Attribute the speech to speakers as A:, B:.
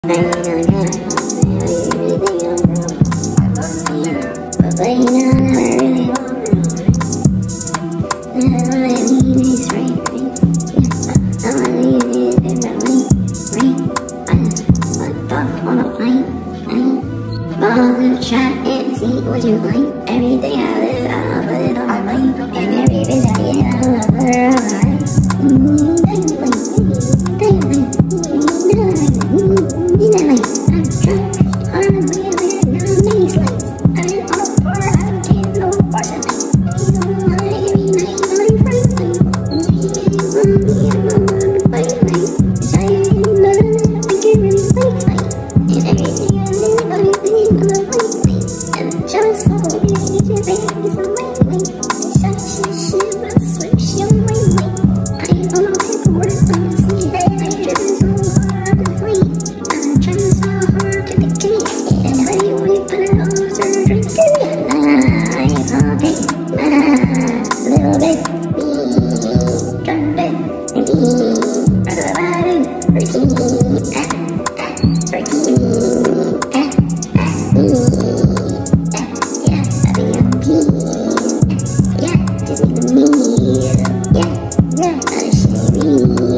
A: Try and see what you like. Everything I live, I'll put it on my mind. And every bit I get, I'll put it on my mind. I'm drunk, I'm really not many slaves. I'm in all four, I don't care, no bars at night. You don't want it every night, I'm friendly. And everything I live, I'm living on the right. Just so easy, baby, so lately. Such a shit, but switch your way. I ain't on no paperwork, honestly. I'm driven so hard to flee. I'm trying so hard to get case. And how do you put it on surgery? I ain't all big, little bit, me, yeah, just need the meal. Yeah, I should be.